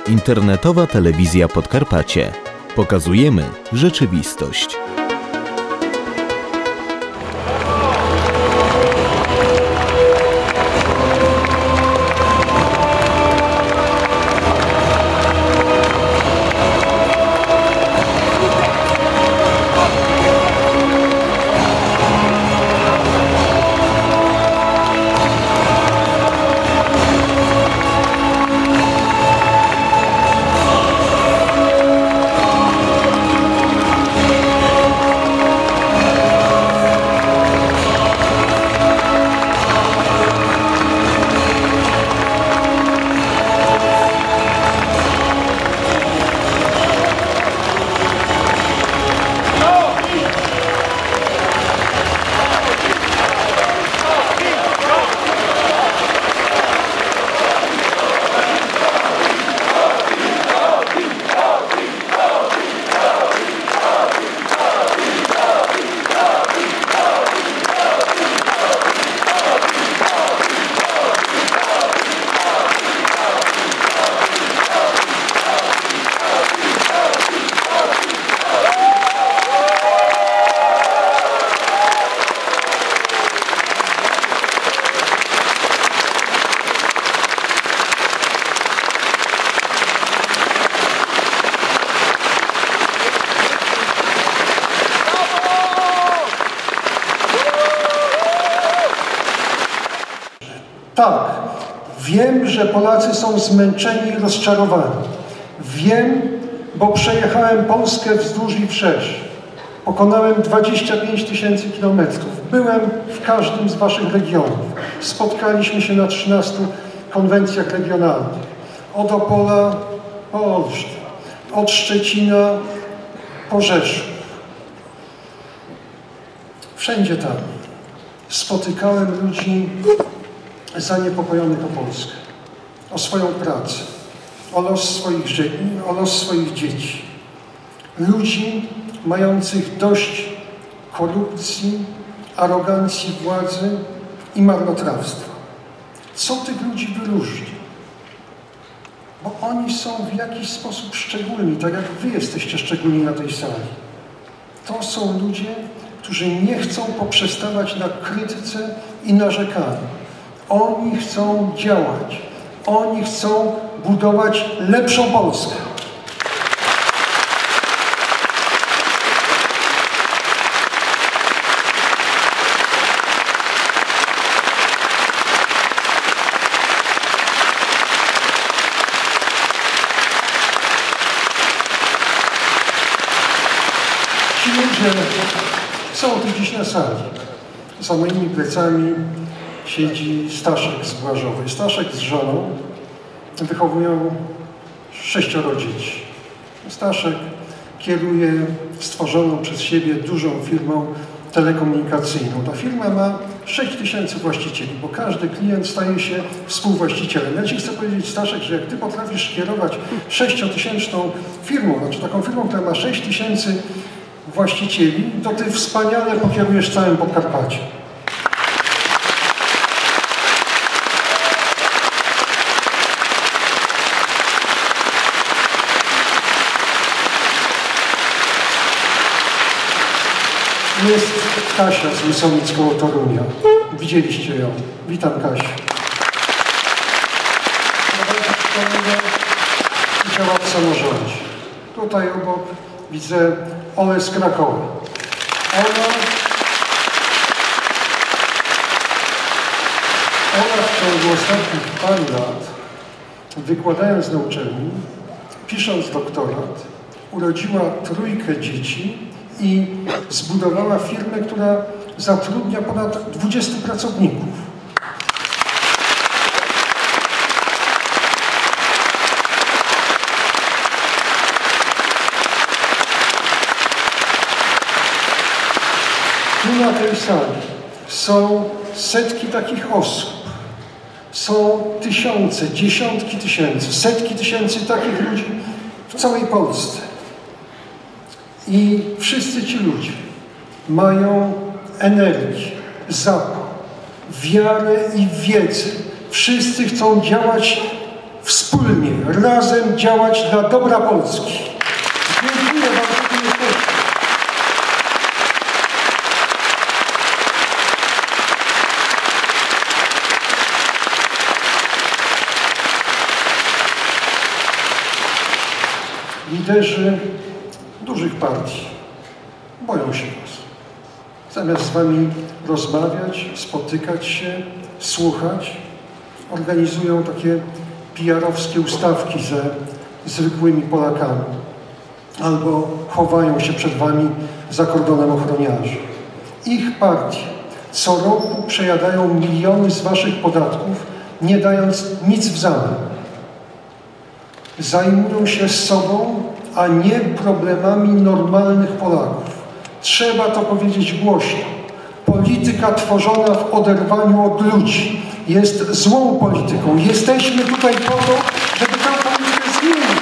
Internetowa Telewizja Podkarpacie. Pokazujemy rzeczywistość. Tak, wiem, że Polacy są zmęczeni i rozczarowani. Wiem, bo przejechałem Polskę wzdłuż i wszerz. Pokonałem 25 000 kilometrów. Byłem w każdym z waszych regionów. Spotkaliśmy się na 13 konwencjach regionalnych. Od Opola po Olsztyn, od Szczecina po Rzeszów. Wszędzie tam spotykałem ludzi zaniepokojonych o Polskę, o swoją pracę, o los swoich dzieci. Ludzi mających dość korupcji, arogancji władzy i marnotrawstwa. Co tych ludzi wyróżni? Bo oni są w jakiś sposób szczególni, tak jak wy jesteście szczególni na tej sali. To są ludzie, którzy nie chcą poprzestawać na krytyce i narzekaniu. Oni chcą działać. Oni chcą budować lepszą Polskę. Ci ludzie są tu dziś na sali. Za moimi plecami siedzi Staszek z Błażowej. Staszek z żoną wychowują 6 dzieci. Staszek kieruje stworzoną przez siebie dużą firmą telekomunikacyjną. Ta firma ma 6 000 właścicieli, bo każdy klient staje się współwłaścicielem. Ja ci chcę powiedzieć, Staszek, że jak ty potrafisz kierować 6-tysięczną firmą, znaczy taką firmą, która ma 6 000 właścicieli, to ty wspaniale pokierujesz całym Podkarpaciem. Jest Kasia z Mysłowic koło Torunia. Widzieliście ją. Witam, Kasiu. Działa w samorządzie. Tutaj obok widzę Olę z Krakowa. Ola w ciągu ostatnich paru lat, wykładając na uczelni, pisząc doktorat, urodziła 3 dzieci i zbudowała firmę, która zatrudnia ponad 20 pracowników. Tu na tej sali są setki takich osób. Są tysiące, dziesiątki tysięcy, setki tysięcy takich ludzi w całej Polsce. I wszyscy ci ludzie mają energię, zapał, wiarę i wiedzę. Wszyscy chcą działać wspólnie, razem działać dla dobra Polski. Dziękuję wam, że tu jesteście. Liderzy dużych partii boją się was. Zamiast z wami rozmawiać, spotykać się, słuchać, organizują takie PR-owskie ustawki ze zwykłymi Polakami albo chowają się przed wami za kordonem ochroniarzy. Ich partie co roku przejadają miliony z waszych podatków, nie dając nic w zamian. Zajmują się sobą, a nie problemami normalnych Polaków. Trzeba to powiedzieć głośno. Polityka tworzona w oderwaniu od ludzi jest złą polityką. Jesteśmy tutaj po to, żeby tę politykę zmienić.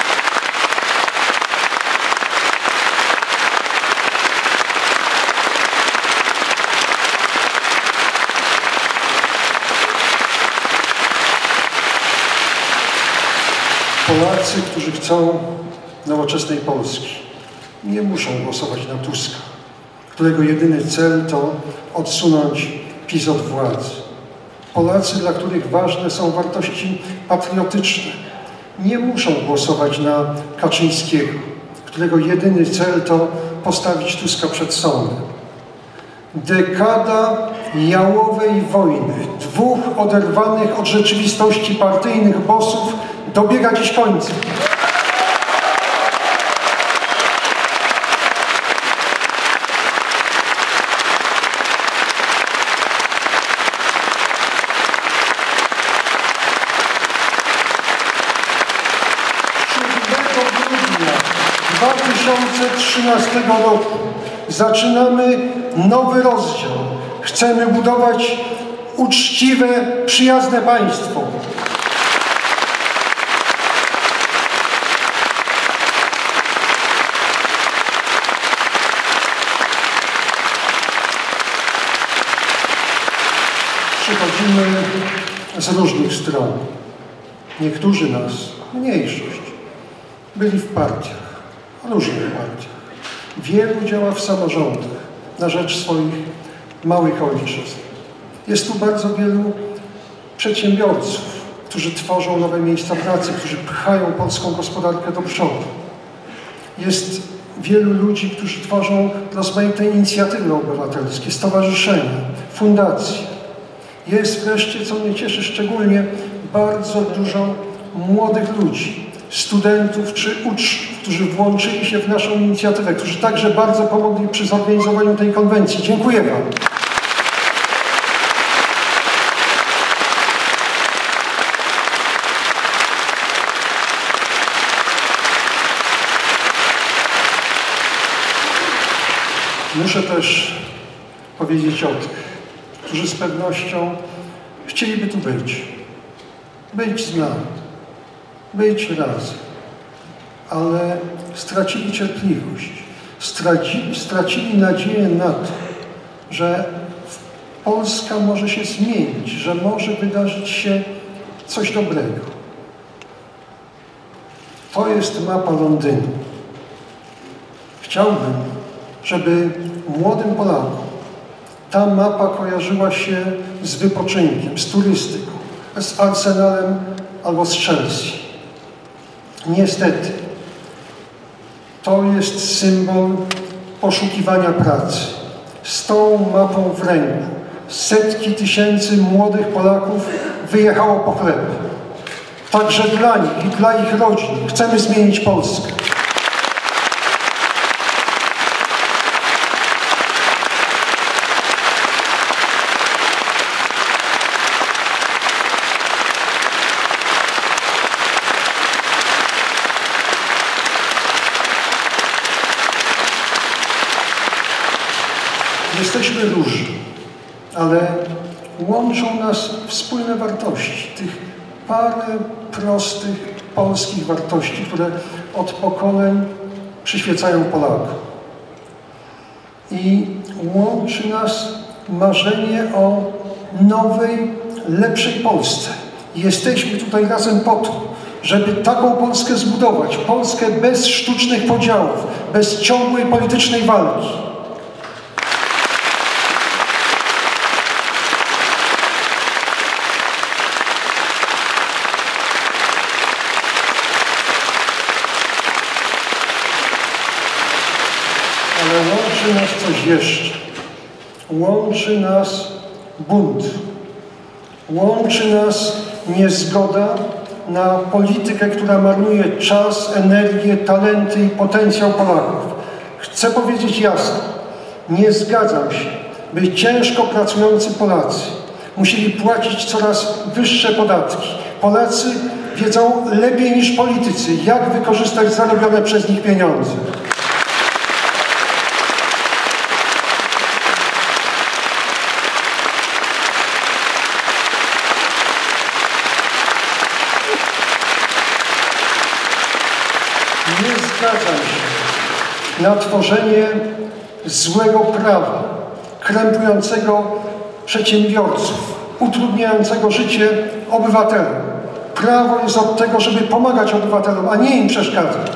Polacy, którzy chcą nowoczesnej Polski, nie muszą głosować na Tuska, którego jedyny cel to odsunąć PiS od władzy. Polacy, dla których ważne są wartości patriotyczne, nie muszą głosować na Kaczyńskiego, którego jedyny cel to postawić Tuska przed sądem. Dekada jałowej wojny dwóch oderwanych od rzeczywistości partyjnych bossów dobiega dziś końca. Grudnia 2013 roku zaczynamy nowy rozdział. Chcemy budować uczciwe, przyjazne państwo. Przychodzimy z różnych stron. Niektórzy nas, mniejszość, byli w partiach, różnych partiach. Wielu działa w samorządach na rzecz swoich małych ojczyzn. Jest tu bardzo wielu przedsiębiorców, którzy tworzą nowe miejsca pracy, którzy pchają polską gospodarkę do przodu. Jest wielu ludzi, którzy tworzą rozmaite inicjatywy obywatelskie, stowarzyszenia, fundacje. Jest wreszcie, co mnie cieszy szczególnie, bardzo dużo młodych ludzi, studentów czy uczniów, którzy włączyli się w naszą inicjatywę, którzy także bardzo pomogli przy zorganizowaniu tej konwencji. Dziękuję wam. Muszę też powiedzieć o tych, którzy z pewnością chcieliby tu być z nami, być razem, ale stracili cierpliwość, stracili nadzieję na to, że Polska może się zmienić, że może wydarzyć się coś dobrego. To jest mapa Londynu. Chciałbym, żeby młodym Polakom ta mapa kojarzyła się z wypoczynkiem, z turystyką, z Arsenalem albo z Chelsea. Niestety, to jest symbol poszukiwania pracy. Z tą mapą w ręku setki tysięcy młodych Polaków wyjechało po chleb. Także dla nich i dla ich rodzin chcemy zmienić Polskę. Jesteśmy różni, ale łączą nas wspólne wartości, tych parę prostych polskich wartości, które od pokoleń przyświecają Polakom. I łączy nas marzenie o nowej, lepszej Polsce. Jesteśmy tutaj razem po to, żeby taką Polskę zbudować. Polskę bez sztucznych podziałów, bez ciągłej politycznej walki. Ale łączy nas coś jeszcze. Łączy nas bunt. Łączy nas niezgoda na politykę, która marnuje czas, energię, talenty i potencjał Polaków. Chcę powiedzieć jasno, nie zgadzam się, by ciężko pracujący Polacy musieli płacić coraz wyższe podatki. Polacy wiedzą lepiej niż politycy, jak wykorzystać zarobione przez nich pieniądze. Nie zgadzam się na tworzenie złego prawa, krępującego przedsiębiorców, utrudniającego życie obywatelom. Prawo jest od tego, żeby pomagać obywatelom, a nie im przeszkadzać.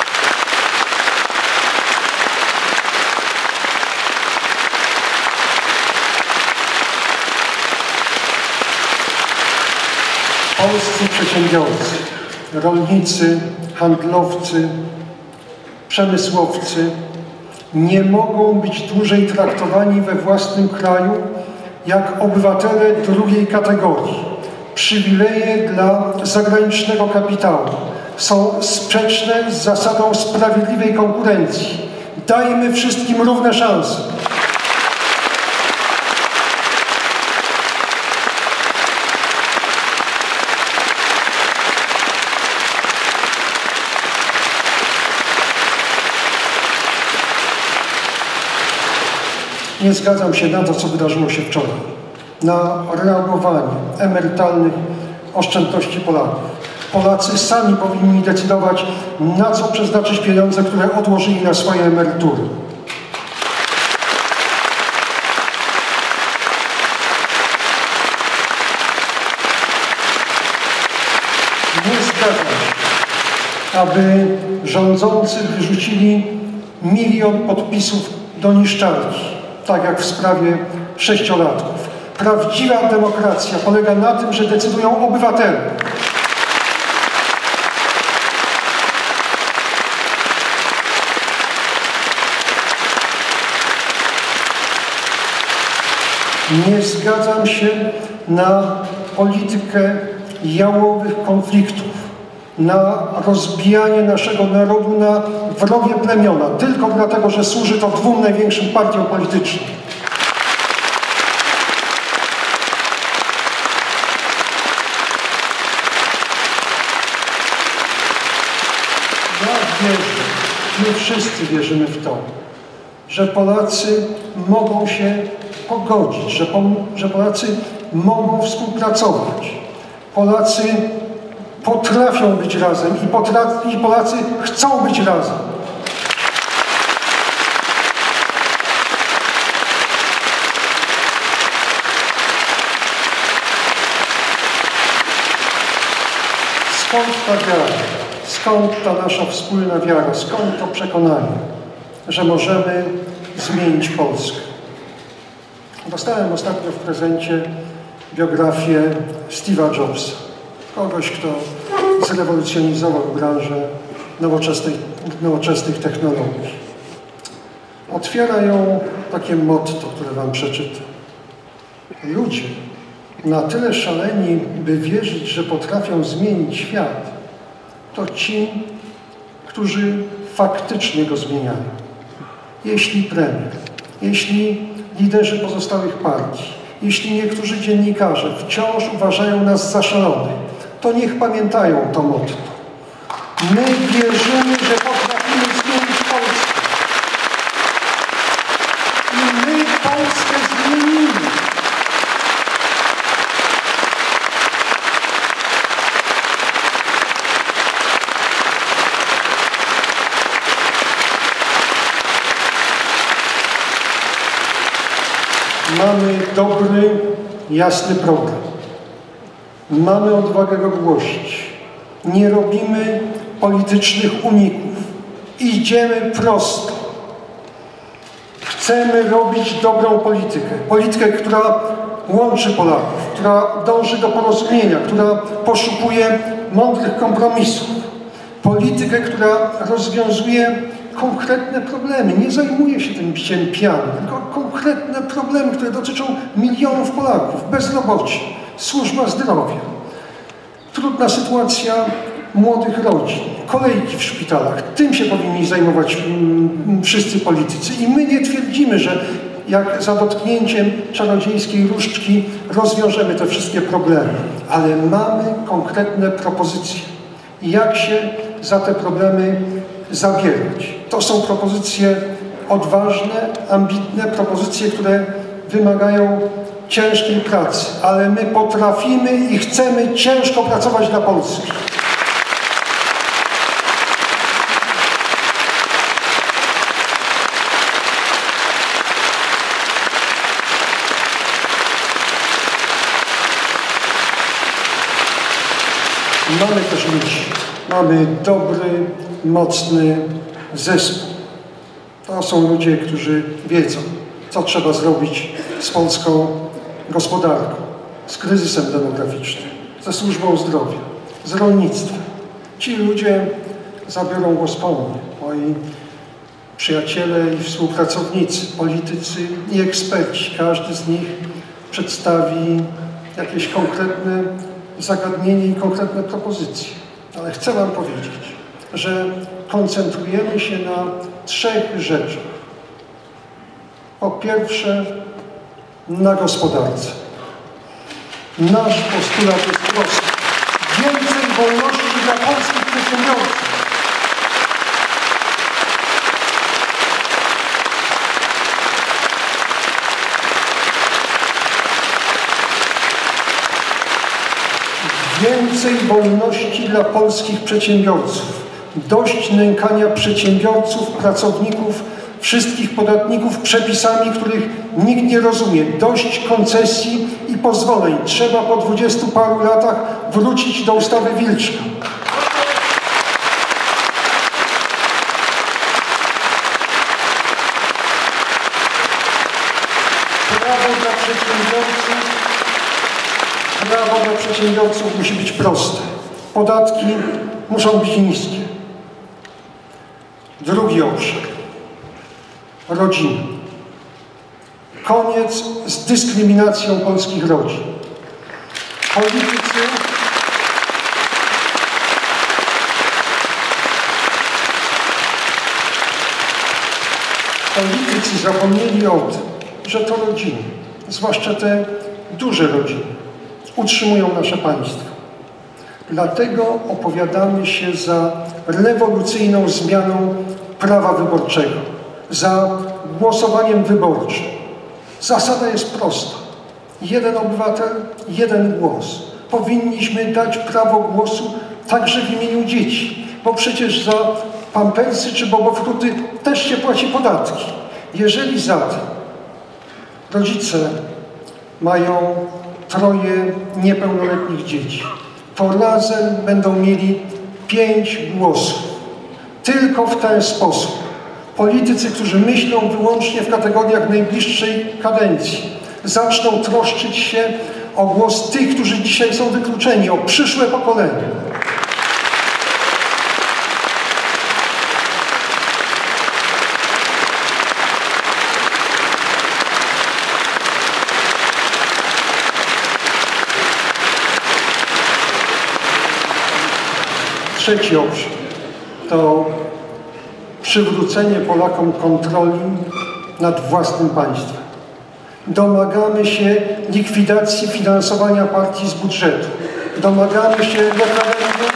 Polscy przedsiębiorcy, rolnicy, handlowcy, przemysłowcy nie mogą być dłużej traktowani we własnym kraju jak obywatele drugiej kategorii. Przywileje dla zagranicznego kapitału są sprzeczne z zasadą sprawiedliwej konkurencji. Dajmy wszystkim równe szanse. Nie zgadzam się na to, co wydarzyło się wczoraj, na reagowanie emerytalnych oszczędności Polaków. Polacy sami powinni decydować, na co przeznaczyć pieniądze, które odłożyli na swoje emerytury. Nie zgadzam się, aby rządzący wyrzucili 1 000 000 podpisów do niszczarki, tak jak w sprawie 6-latków. Prawdziwa demokracja polega na tym, że decydują obywatele. Nie zgadzam się na politykę jałowych konfliktów, na rozbijanie naszego narodu na wrogie plemiona, tylko dlatego, że służy to 2 największym partiom politycznym. Ja wierzę, my wszyscy wierzymy w to, że Polacy mogą się pogodzić, że Polacy mogą współpracować. Polacy potrafią być razem i Polacy chcą być razem. Skąd ta wiara? Skąd ta nasza wspólna wiara? Skąd to przekonanie, że możemy zmienić Polskę? Dostałem ostatnio w prezencie biografię Steve'a Jobsa. Kogoś, kto zrewolucjonizował branżę nowoczesnych technologii. Otwiera ją takie motto, które wam przeczytam. Ludzie na tyle szaleni, by wierzyć, że potrafią zmienić świat, to ci, którzy faktycznie go zmieniają. Jeśli premier, jeśli liderzy pozostałych partii, jeśli niektórzy dziennikarze wciąż uważają nas za szalonych, to niech pamiętają to motto. My wierzymy, że potrafimy zmienić Polskę. I my Polskę zmienimy. Mamy dobry, jasny program. Mamy odwagę go głosić. Nie robimy politycznych uników. Idziemy prosto. Chcemy robić dobrą politykę. Politykę, która łączy Polaków, która dąży do porozumienia, która poszukuje mądrych kompromisów. Politykę, która rozwiązuje konkretne problemy. Nie zajmuje się tym biciem piany, tylko konkretne problemy, które dotyczą milionów Polaków. Bezrobocie, służba zdrowia, trudna sytuacja młodych rodzin, kolejki w szpitalach. Tym się powinni zajmować wszyscy politycy. I my nie twierdzimy, że jak za dotknięciem czarodziejskiej różdżki rozwiążemy te wszystkie problemy, ale mamy konkretne propozycje. Jak się za te problemy zabierać? To są propozycje odważne, ambitne, propozycje, które wymagają ciężkiej pracy, ale my potrafimy i chcemy ciężko pracować dla Polski. Mamy też ludzi. Mamy dobry, mocny zespół. To są ludzie, którzy wiedzą, co trzeba zrobić z polską gospodarką, z kryzysem demograficznym, ze służbą zdrowia, z rolnictwem. Ci ludzie zabiorą głos po mnie. Moi przyjaciele i współpracownicy, politycy i eksperci. Każdy z nich przedstawi jakieś konkretne zagadnienie i konkretne propozycje. Ale chcę wam powiedzieć, że koncentrujemy się na 3 rzeczach. Po pierwsze, na gospodarce. Nasz postulat jest prosty. Więcej wolności dla polskich przedsiębiorców. Więcej wolności dla polskich przedsiębiorców. Dość nękania przedsiębiorców, pracowników, wszystkich podatników przepisami, których nikt nie rozumie. Dość koncesji i pozwoleń. Trzeba po 20 paru latach wrócić do ustawy Wilczka. Prawo dla przedsiębiorców musi być proste. Podatki muszą być niskie. Drugi obszar. Rodzina. Koniec z dyskryminacją polskich rodzin. Politycy zapomnieli o tym, że to rodziny, zwłaszcza te duże rodziny, utrzymują nasze państwo. Dlatego opowiadamy się za rewolucyjną zmianą prawa wyborczego, za głosowaniem wyborczym. Zasada jest prosta. 1 obywatel, 1 głos. Powinniśmy dać prawo głosu także w imieniu dzieci, bo przecież za pampersy czy bobofruty też się płaci podatki. Jeżeli zatem rodzice mają 3 niepełnoletnich dzieci, to razem będą mieli 5 głosów. Tylko w ten sposób politycy, którzy myślą wyłącznie w kategoriach najbliższej kadencji, zaczną troszczyć się o głos tych, którzy dzisiaj są wykluczeni, o przyszłe pokolenie. Trzeci obszar to przywrócenie Polakom kontroli nad własnym państwem. Domagamy się likwidacji finansowania partii z budżetu. Domagamy się referendum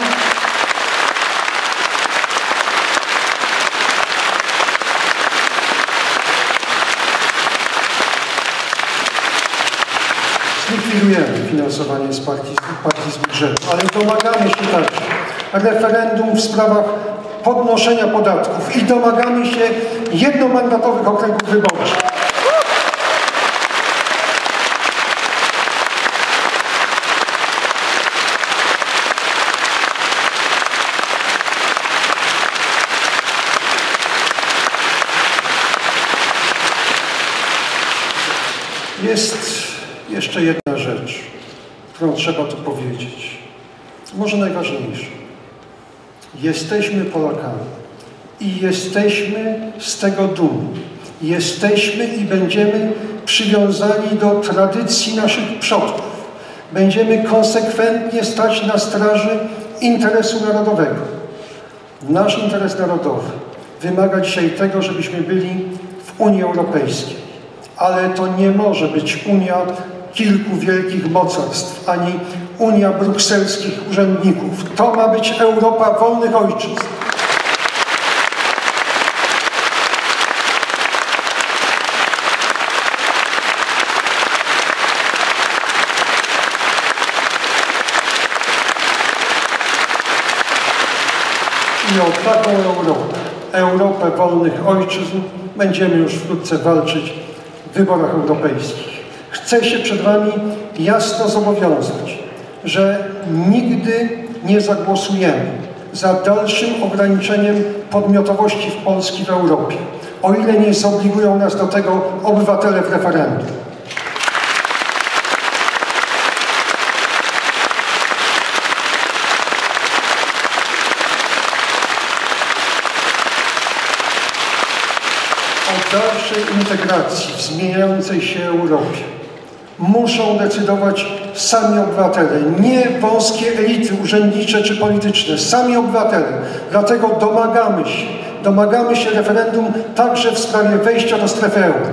zlikwidujemy finansowanie z partii z budżetu, ale domagamy się także referendum w sprawach podnoszenia podatków i domagamy się jednomandatowych okręgów wyborczych. jeszcze jedna rzecz, którą trzeba tu powiedzieć. Może najważniejsza. Jesteśmy Polakami i jesteśmy z tego dumni. Jesteśmy i będziemy przywiązani do tradycji naszych przodków. Będziemy konsekwentnie stać na straży interesu narodowego. Nasz interes narodowy wymaga dzisiaj tego, żebyśmy byli w Unii Europejskiej. Ale to nie może być Unia kilku wielkich mocarstw, ani Unia brukselskich urzędników. To ma być Europa wolnych ojczyzn. I o taką Europę wolnych ojczyzn, będziemy już wkrótce walczyć w wyborach europejskich. Chcę się przed Wami jasno zobowiązać, że nigdy nie zagłosujemy za dalszym ograniczeniem podmiotowości Polski w Europie, o ile nie zobligują nas do tego obywatele w referendum. O dalszej integracji w zmieniającej się Europie muszą decydować sami obywatele, nie wąskie elity urzędnicze czy polityczne, sami obywatele. Dlatego domagamy się referendum także w sprawie wejścia do strefy euro.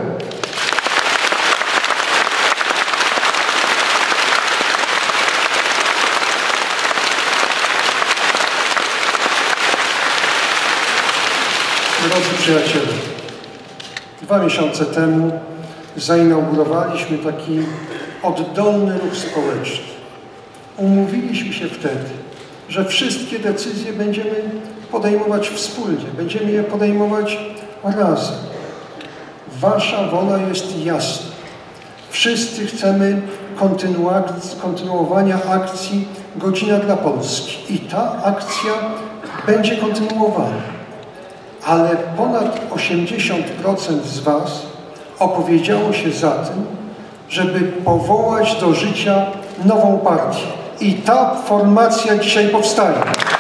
Drodzy przyjaciele, 2 miesiące temu zainaugurowaliśmy taki oddolny ruch społeczny. Umówiliśmy się wtedy, że wszystkie decyzje będziemy podejmować wspólnie, będziemy je podejmować razem. Wasza wola jest jasna. Wszyscy chcemy kontynuowania akcji Godzina dla Polski i ta akcja będzie kontynuowana. Ale ponad 80% z Was opowiedziało się za tym, żeby powołać do życia nową partię. I ta formacja dzisiaj powstaje.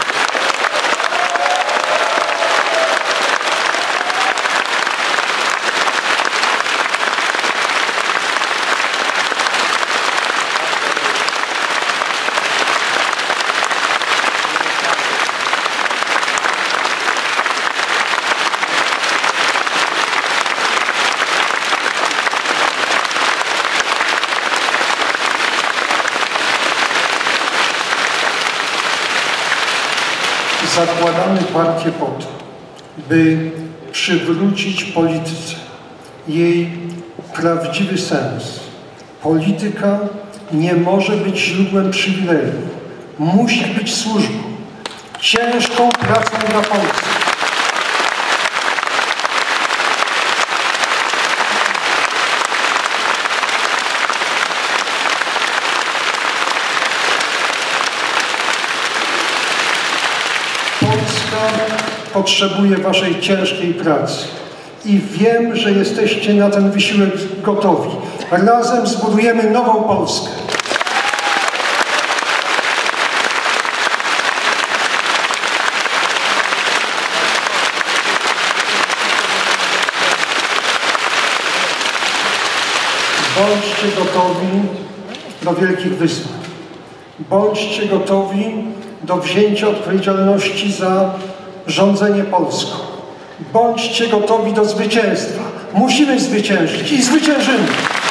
Zakładamy partię po to, by przywrócić polityce jej prawdziwy sens. Polityka nie może być źródłem przywilejów. Musi być służbą, ciężką pracą dla Polski. Potrzebuje Waszej ciężkiej pracy i wiem, że jesteście na ten wysiłek gotowi. Razem zbudujemy nową Polskę. Bądźcie gotowi do wielkich wyzwań. Bądźcie gotowi do wzięcia odpowiedzialności za rządzenie Polską. Bądźcie gotowi do zwycięstwa. Musimy zwyciężyć i zwyciężymy.